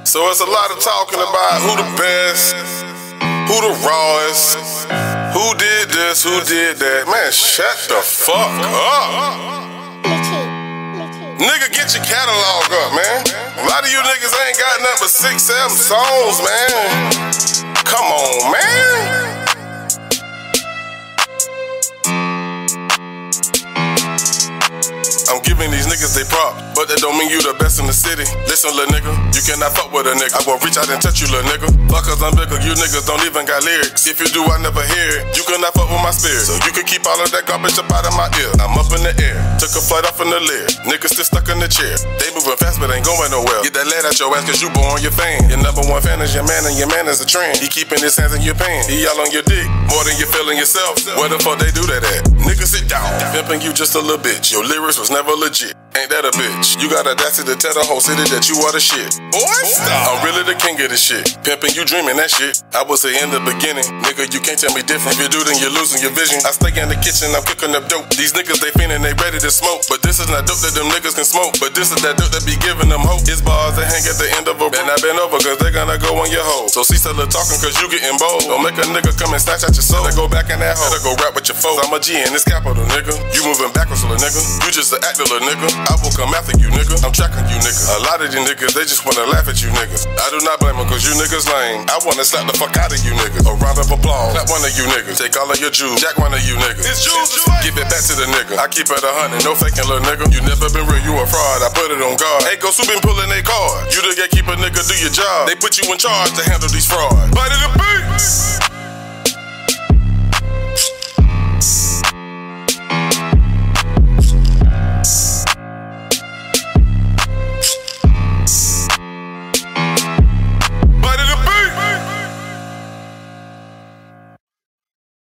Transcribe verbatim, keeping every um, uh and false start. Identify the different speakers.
Speaker 1: So it's a lot of talking about who the best, who the rawest, who did this, who did that. Man, shut the fuck up. Nigga, get your catalog up, man. A lot of you niggas ain't got nothing but six, seven songs, man. Come on, man. I'm giving these niggas they prop, but that don't mean you the best in the city. Listen, little nigga, you cannot fuck with a nigga. I won't reach out and touch you, little nigga. Fuckers, I'm bigger, you niggas don't even got lyrics. If you do, I never hear it. You cannot fuck with my spirit, so you can keep all of that garbage up out of my ear. I'm up in the air, took a flight off in the leer. Niggas still stuck in the chair. They moving fast, but ain't going nowhere. Get that lead out your ass, cause you born your fan. Your number one fan is your man, and your man is a trend. He keeping his hands in your pan. He all on your dick, more than you feeling yourself. Where the fuck they do that at? Niggas sit down, pimping you just a little bitch. Your lyrics was never legit. Ain't that a bitch? You got audacity to tell the whole city that you are the shit. Boy, stop. I'm really the king of this shit. Pimpin', you dreaming that shit. I was say in the beginning, nigga, you can't tell me different. If you do, then you're losing your vision. I stay in the kitchen, I'm cooking up dope. These niggas, they fiendin', they ready to smoke. But this is not dope that them niggas can smoke. But this is that dope that be giving them hope. It's bars that hang at the end of a rope. And I been over, cause they gonna go on your hoe. So cease all the talking, cause you getting bold. Don't make a nigga come and snatch out your soul. Better go back in that hole. Better go rap with your foes. I'm a G in this capital, nigga. You moving backwards, little nigga. You just an actor, little nigga. I will come after you, nigga. I'm tracking you, nigga. A lot of these niggas, they just wanna laugh at you, niggas. I do not blame them, cause you niggas lame. I wanna slap the fuck out of you, niggas. A round of applause. Clap one of you niggas. Take all of your jewels. Jack one of you niggas. It's jewels. Give it back to the nigga. I keep it a hundred. No faking, little nigga. You never been real, you a fraud. I put it on guard. Hey, go soup been pulling they card. You the gatekeeper, nigga, do your job. They put you in charge to handle these frauds. Bite of the beat.